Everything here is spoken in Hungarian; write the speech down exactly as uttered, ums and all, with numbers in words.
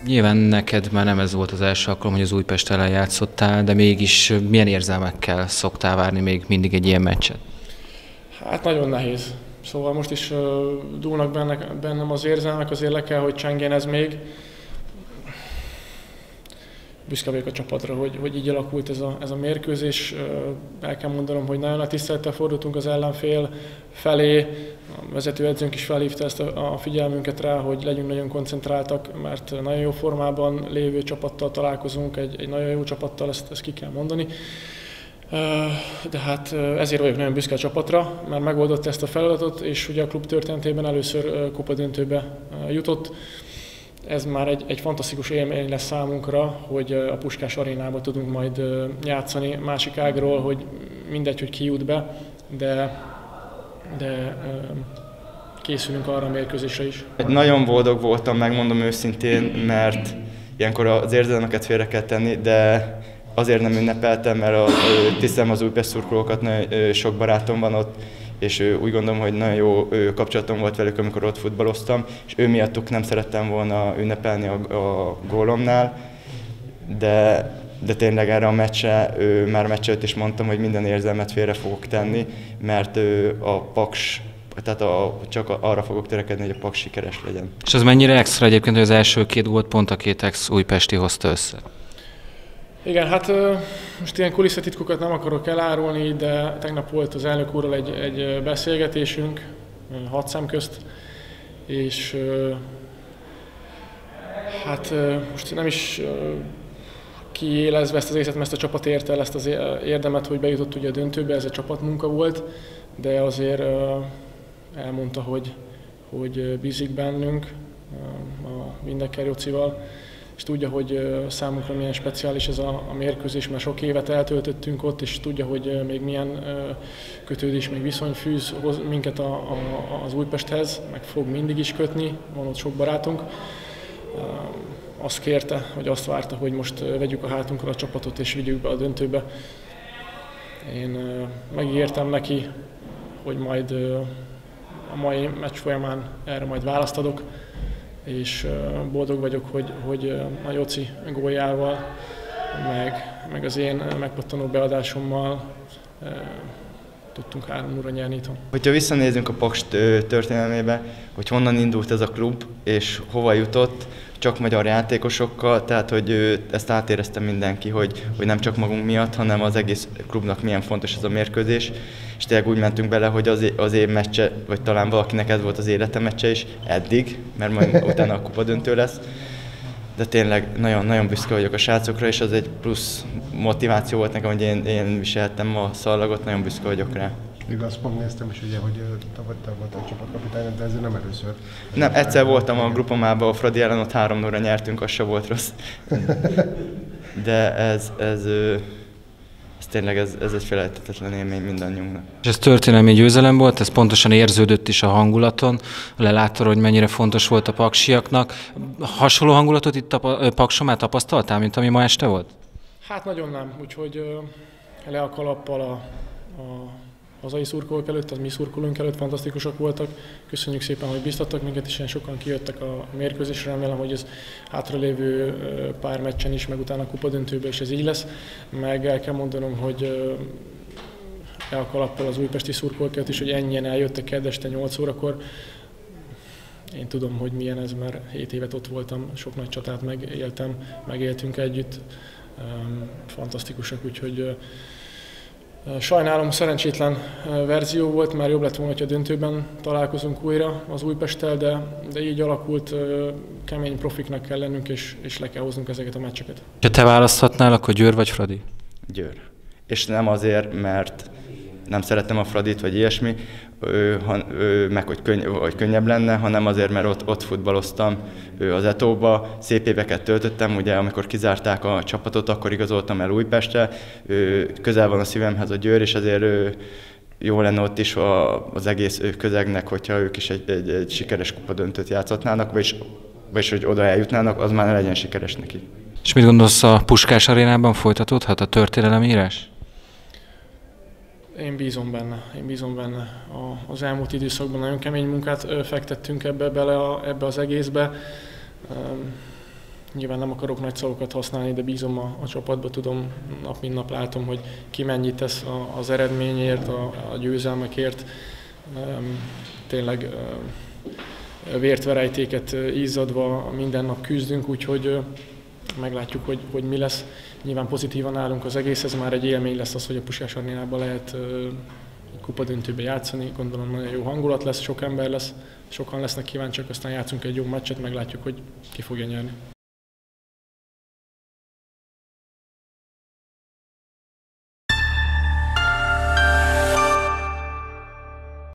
Nyilván neked már nem ez volt az első alkalom, hogy az Újpest ellen játszottál, de mégis milyen érzelmekkel szoktál várni még mindig egy ilyen meccset? Hát nagyon nehéz. Szóval most is uh, dúlnak benne, bennem az érzelmek, azért le kell, hogy csengjen ez még. Büszke vagyok a csapatra, hogy, hogy így alakult ez a, ez a mérkőzés. El kell mondanom, hogy nagyon nagy tisztelettel fordultunk az ellenfél felé. A vezetőedzőnk is felhívta ezt a, a figyelmünket rá, hogy legyünk nagyon koncentráltak, mert nagyon jó formában lévő csapattal találkozunk, egy, egy nagyon jó csapattal, ezt, ezt ki kell mondani. De hát ezért vagyok nagyon büszke a csapatra, mert megoldotta ezt a feladatot, és ugye a klub történetében először kupadöntőbe jutott. Ez már egy, egy fantasztikus élmény lesz számunkra, hogy a Puskás arénában tudunk majd játszani másik ágról, hogy mindegy, hogy ki jut be, de, de készülünk arra a mérkőzésre is. Nagyon boldog voltam, megmondom őszintén, mert ilyenkor az érzelmeket félre kell tenni, de azért nem ünnepeltem, mert a, tisztelem az Újpest szurkolókat, nagyon sok barátom van ott, és úgy gondolom, hogy nagyon jó kapcsolatom volt velük, amikor ott futballoztam, és ő miattuk nem szerettem volna ünnepelni a, a gólomnál, de, de tényleg erre a meccse, már a meccs előtt is mondtam, hogy minden érzelmet félre fogok tenni, mert a Paks, tehát a, csak arra fogok törekedni, hogy a Paks sikeres legyen. És az mennyire extra egyébként, hogy az első két gólt pont a két ex-újpesti hozta össze? Igen, hát most ilyen kulisszatitkokat nem akarok elárulni, de tegnap volt az elnök úrral egy, egy beszélgetésünk, hat szem közt, és hát most nem is kiélezve ezt az egészet, mert ezt a csapat érte el ezt az érdemet, hogy bejutott ugye a döntőbe, ez a csapatmunka volt, de azért elmondta, hogy, hogy bízik bennünk a Windecker Jocival, és tudja, hogy számunkra milyen speciális ez a, a mérkőzés, mert sok évet eltöltöttünk ott, és tudja, hogy még milyen kötődés, még viszony fűz minket a, a, az Újpesthez, meg fog mindig is kötni, van ott sok barátunk. Azt kérte, vagy azt várta, hogy most vegyük a hátunkra a csapatot, és vigyük be a döntőbe. Én megígértem neki, hogy majd a mai meccs folyamán erre majd választ adok, és boldog vagyok, hogy, hogy a Joci góljával, meg, meg az én megpattanó beadásommal e, tudtunk három nulla nyerni itthon. Hogyha visszanézünk a Paks történelmébe, hogy honnan indult ez a klub, és hova jutott, csak magyar játékosokkal, tehát hogy ezt átérezte mindenki, hogy, hogy nem csak magunk miatt, hanem az egész klubnak milyen fontos ez a mérkőzés. És tényleg úgy mentünk bele, hogy az, az év meccse, vagy talán valakinek ez volt az élete meccse is, eddig, mert majd utána a kupadöntő lesz. De tényleg nagyon, nagyon büszke vagyok a srácokra, és az egy plusz motiváció volt nekem, hogy én, én viseltem a szallagot, nagyon büszke vagyok rá. Igaz, pont néztem is, ugye, hogy tavaly te voltál a csapatkapitány, de ezért nem először. Nem, egyszer voltam a grupomában, a Fradi ellen, ott három nulla nyertünk, az se volt rossz. De ez, ez, ez tényleg ez, ez egy felejthetetlen élmény mindannyiunknak. És ez történelmi győzelem volt, ez pontosan érződött is a hangulaton, lelátod, hogy mennyire fontos volt a paksiaknak. Hasonló hangulatot itt a Pakson már tapasztaltál, mint ami ma este volt? Hát nagyon nem, úgyhogy le a kalappal a, a hazai szurkolók előtt, az mi szurkolónk előtt fantasztikusak voltak. Köszönjük szépen, hogy biztattak minket, és ilyen sokan kijöttek a mérkőzésre. Remélem, hogy ez hátralévő pár meccsen is, meg utána a kupadöntőben is ez így lesz. Meg el kell mondanom, hogy le a kalappal az újpesti szurkolók előtt is, hogy ennyien eljöttek kedd este nyolc órakor. Én tudom, hogy milyen ez, mert hét évet ott voltam, sok nagy csatát megéltem, megéltünk együtt. Fantasztikusak, úgyhogy sajnálom, szerencsétlen verzió volt, már jobb lett volna, hogyha döntőben találkozunk újra az Újpesttel, de, de így alakult, kemény profiknak kell lennünk, és, és le kell hoznunk ezeket a meccseket. Ha te választhatnál, akkor Győr vagy Fradi? Győr. És nem azért, mert nem szeretem a Fradit, vagy ilyesmi, han, meg hogy, könny, hogy könnyebb lenne, hanem azért, mert ott, ott futballoztam az Etóba, szép éveket töltöttem, ugye amikor kizárták a csapatot, akkor igazoltam el Újpestre, közel van a szívemhez a Győr, és azért jó lenne ott is az egész közegnek, hogyha ők is egy, egy, egy sikeres kupadöntőt játszhatnának, vagyis, vagyis hogy oda eljutnának, az már ne legyen sikeres neki. És mit gondolsz, a Puskás arénában folytatódhat a történelemírás? Én bízom benne, én bízom benne. A, az elmúlt időszakban nagyon kemény munkát ö, fektettünk ebbe bele, a, ebbe az egészbe. Üm, nyilván nem akarok nagy szavakat használni, de bízom a, a csapatba, tudom, nap mint nap látom, hogy ki mennyit tesz a, az eredményért, a, a győzelmekért. Tényleg vértverejtéket izzadva minden nap küzdünk, úgyhogy meglátjuk, hogy, hogy mi lesz. Nyilván pozitívan állunk az egész, ez már egy élmény lesz az, hogy a Puskás Arénában lehet egy kupadöntőbe játszani. Gondolom nagyon jó hangulat lesz, sok ember lesz, sokan lesznek kíváncsiak, aztán játszunk egy jó meccset, meglátjuk, hogy ki fogja nyerni.